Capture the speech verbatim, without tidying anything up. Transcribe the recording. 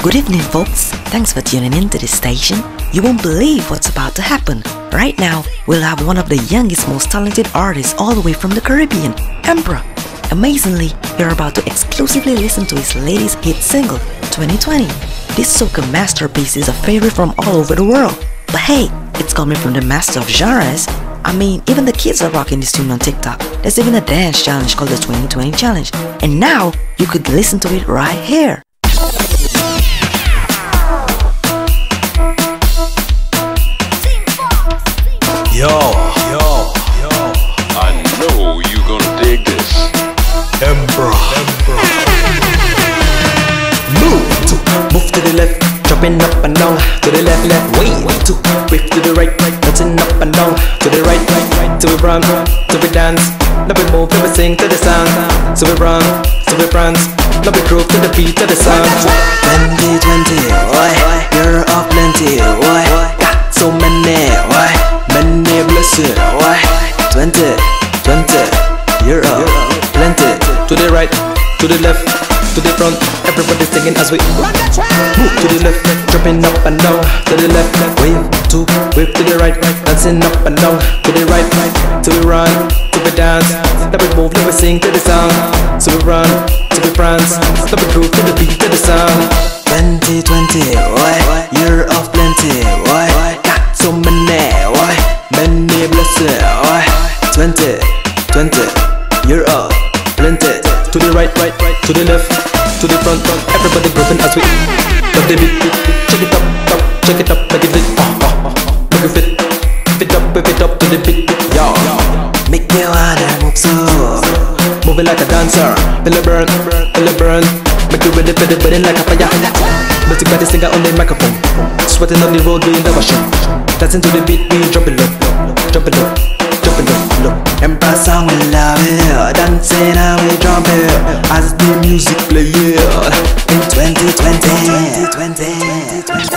Good evening, folks. Thanks for tuning in to this station. You won't believe what's about to happen. Right now, we'll have one of the youngest, most talented artists all the way from the Caribbean, Emperor. Amazingly, you're about to exclusively listen to his latest hit single, twenty twenty. This soca masterpiece is a favorite from all over the world. But hey, it's coming from the master of genres. I mean, even the kids are rocking this tune on TikTok. There's even a dance challenge called the twenty twenty Challenge. And now, you could listen to it right here. Yo, yo, yo. I know you gonna dig this. Emperor, Emperor. Move to, move to the left, dropping up and down. To the left, left, wave to, wave to the right, right, dancing up and down. To the right, right, right, to we run, to we dance. Now we move, now we sing to the sound. So we run, so we prance. Now we groove to the beat of the sound. twenty twenty, why? You're up plenty, why? Got so many, why? Many blessings, why? twenty, twenty, you're up plenty. To the right, to the left, to the front, everybody singing as we move to the left, dropping up and down. To the left, wave to, wave to the right, dancing up and down. To the right, to we run, to we dance. Now we move, now we sing to the sound. So we run, to we prance. Now we groove to the beat of the sound. twenty twenty, why? You're of plenty, why? Got so many, why? Many blessings, why? twenty, twenty, you're of plenty. To the right, right, right, to the left, to the front, front. Everybody grooving as we love the beat, beat, beat. Check it up, up, check it up, make it fit, uh, uh, uh. Make it fit, fit up, fit it up to the beat, beat, yo. Make me wanna move so, moving like a dancer. Feel it burn, feel it burn. Make you ready for the burning like a fire. Music by the singer on the microphone, sweating on the road doing the washing. Dancing to the beat, we drop it low, drop it low, drop it low, low. Emperor song we love it, dancing and we drop it as the music play it in twenty twenty.